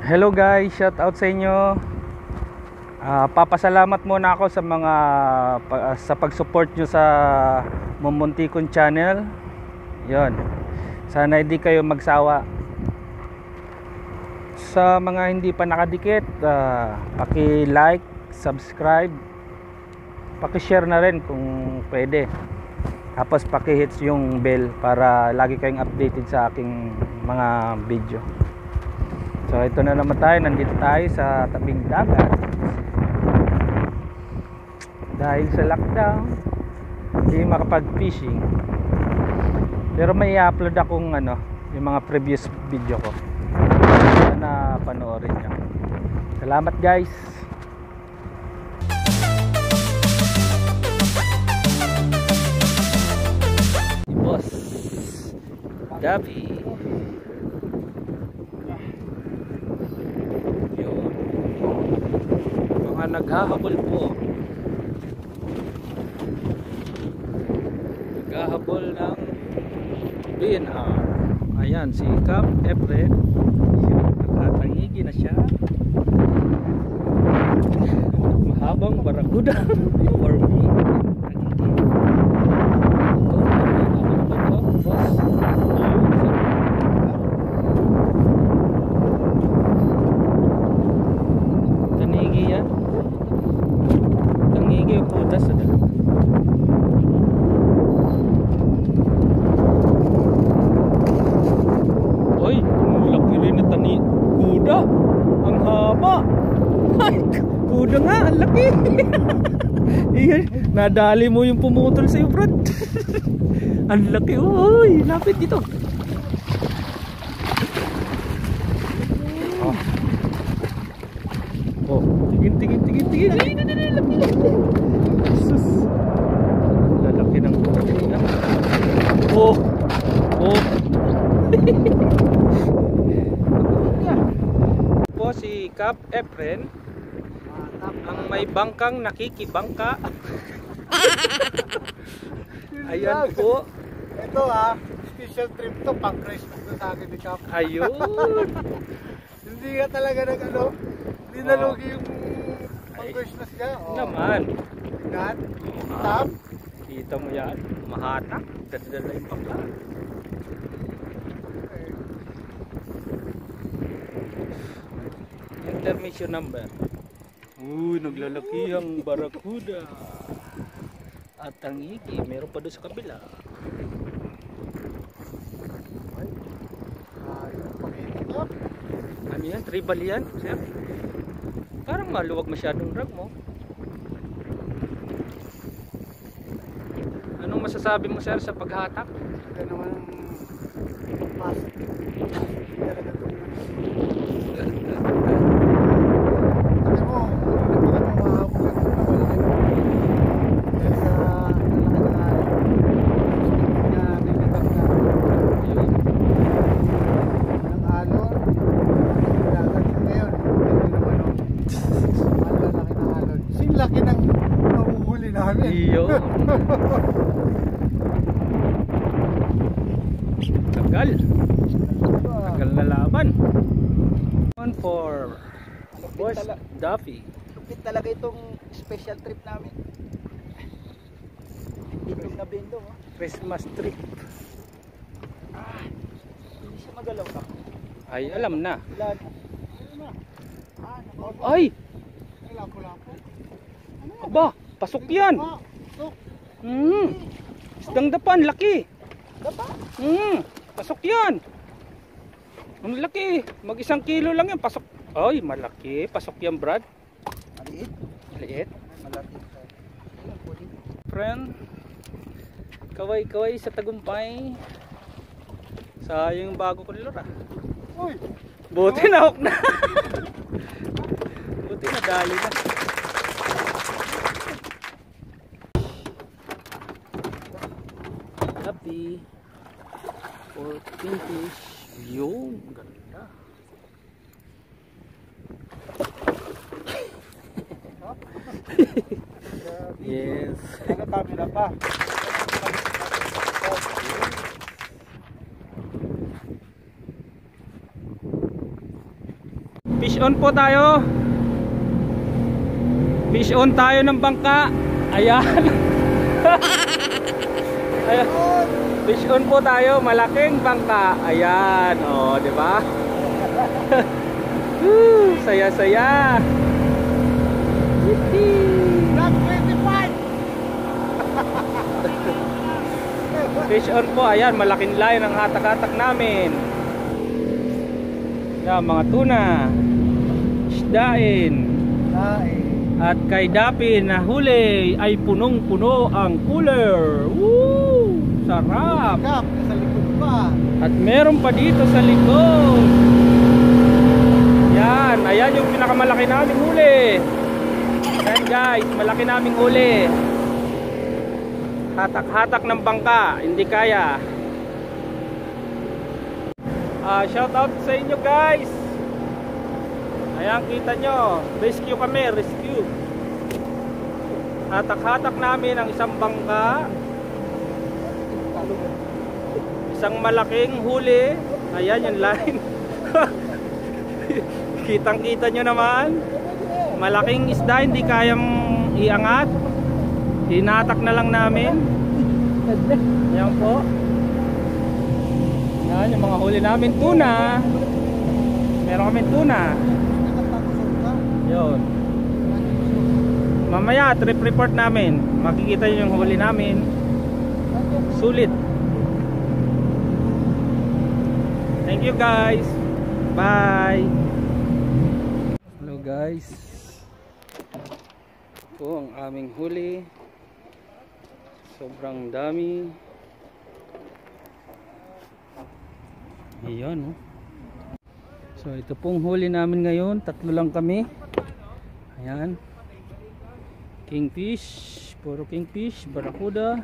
Hello guys, shout out sa inyo. Papasalamat muna ako sa mga sa pag-support nyo sa Mumuntikon channel. Yon. Sana hindi kayo magsawa. Sa mga hindi pa nakadikit, paki-like, subscribe, paki-share na rin kung pwede. Tapos paki-hits yung bell para lagi kayong updated sa aking mga video. So ito na naman tayo, nandito tayo sa tabing dagat. Dahil sa lockdown, hindi makapag-fishing. Pero may i-upload akong yung mga previous video ko. Sana panoorin nyo. Salamat guys. Boss Gabi. Yun. Mga naghahabol po. Naghahabol ng BNR. Ayan, si Cap Efren. Nakatangigi na siya. Mahabang barakuda. For me. Tanigi yan. Tanigi yung putas. Oy, laki rin na tani. Kuda. Ang haba. Ay, kuda nga. Ang laki. Nadali mo yung pumutol sa'yo, Brad. Ang laki. Uy, lapit dito. Oh, tingin. Ay, laki. Sus. Lalaki ng kuda. Oh. Po si Cap Efren ang may bangkang nakikibangka. Ayan po. Ito special trip to, pang Christmas na sa akin ni Cap. Ayun. Hindi nga talaga hindi nalugi yung pang Christmas niya. Naman. Yan, Cap. Kita mo yan. Mahatak. Dadala yung bangka. Intermission number. Uy, naglalaki ang barakuda. At ang iki, meron pa doon sa kabila. Ano yan? Tribal yan, sir? Parang maluwag masyadong drag mo. Anong masasabi mo, sir, sa paghatak? Ito naman pasok. Laki ng nahuhuli namin. Iyo. Tagal na laban. One for Boss Duffy. Lupit talaga itong special trip namin. Itong na bendo. Christmas trip. Hindi siya magalaw ka. Ay, alam na. Ilan? Ay! Lapo-lapo. Aba, pasok yan. Isdang dapan, laki. Dapa? Pasok yan. Ang laki. Mag 1 kilo lang yan. Pasok. Ay, malaki. Pasok yan, Brad. Maliit? Maliit. Malaki. Friend, kaway-kaway sa tagumpay. Sayang bago ko lura. Uy! Buti na hook na. Buti na dali na. Happy 14 fish. Yung ganda. Yes. Nagkatabi na pa. Fish on po tayo. Fish on tayo ng bangka. Ayan. Ayan. Fish on po tayo, malaking bangka. Ayan, oh, di ba? Saya-saya. Black 25! Fish on po, ayan, malaking line ang hatak-hatak namin. Yan, mga tuna, isdain. At kay Dapi na huli ay punong-puno ang cooler. Woo! Sarap! Kap, nasa likod pa. At meron pa dito sa likod. Yan, ayan yung pinakamalaki naming huli. Ayan guys, malaki naming huli. Hatak-hatak ng bangka, hindi kaya. Shout out sa inyo guys. Ayan, kita nyo, rescue kami, rescue. Hatak-hatak namin ang isang bangka, isang malaking huli. Ayan yung line. Kitang kita nyo naman, malaking isda, hindi kayang iangat. Hinatak na lang namin. Ayan po. Ayan yung mga huli namin, tuna. Meron kami tuna. Yun. Mamaya trip report namin, makikita nyo yung huli namin. Sulit. Thank you guys. Bye. Hello guys. Ito ang aming huli. Sobrang dami. Ayan, oh. So ito pong huli namin ngayon. Tatlo lang kami. Ayan. Kingfish. Puro kingfish. Barracuda.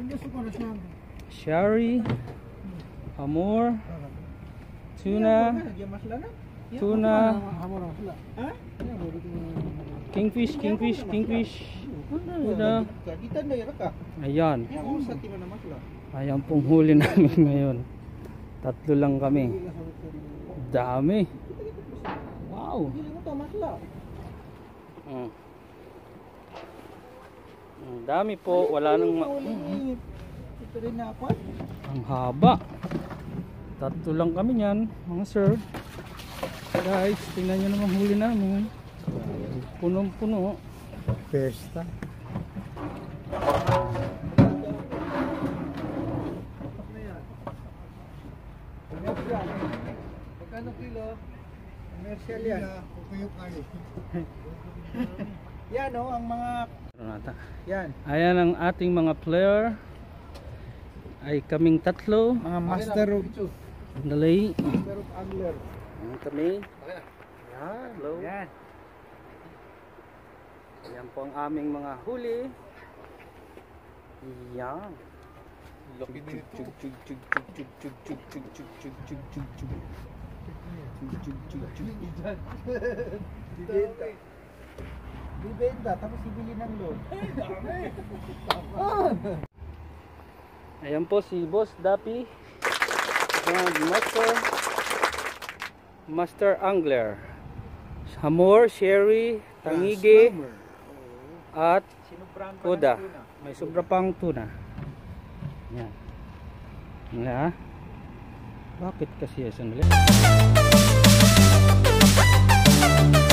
Shari. Amor. Tuna. Tuna. Kingfish. Kingfish. Kingfish. Uda. Ayan. Ayan pong huli namin ngayon. Tatlo lang kami. Dami. Wow. Ang dami po. Wala nang ang haba. Tatlo lang kami niyan, mga sir. Guys, tingnan nyo naman huli namin. Punong-puno. Pesta. Magkano kilo? Commercial yan. Yan o, ang mga... Yan. Ayan ang ating mga player. Ay kaming tatlo. Mga master of... Dali. Master of angler. Ayan kami. Yan, hello. Yan. Ayan po ang aming mga huli. Yan. Laki nito. Bibenta. Bibenta, tapos ibili ng load. Ayan po si Boss Dapi. Master Angler. Hamor, Sherry, Tangige, at Kuda. May sobra pang tuna. Yan. Yan. Bakit kasi sandali?